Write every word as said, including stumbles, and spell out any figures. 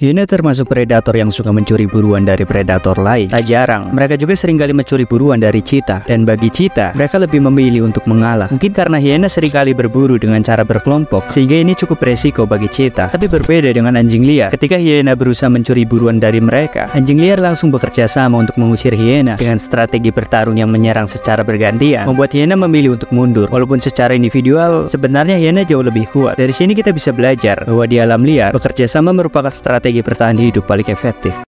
Hiena termasuk predator yang suka mencuri buruan dari predator lain. Tak jarang, mereka juga seringkali mencuri buruan dari cheetah. Dan bagi cheetah, mereka lebih memilih untuk mengalah. Mungkin karena hiena seringkali berburu dengan cara berkelompok, sehingga ini cukup resiko bagi cheetah. Tapi berbeda dengan anjing liar. Ketika hiena berusaha mencuri buruan dari mereka, anjing liar langsung bekerja sama untuk mengusir hiena dengan strategi bertarung yang menyerang secara bergantian, membuat hiena memilih untuk mundur. Walaupun secara individual, sebenarnya hiena jauh lebih kuat. Dari sini kita bisa belajar bahwa di alam liar, bekerja sama merupakan strategi bertahan hidup paling efektif.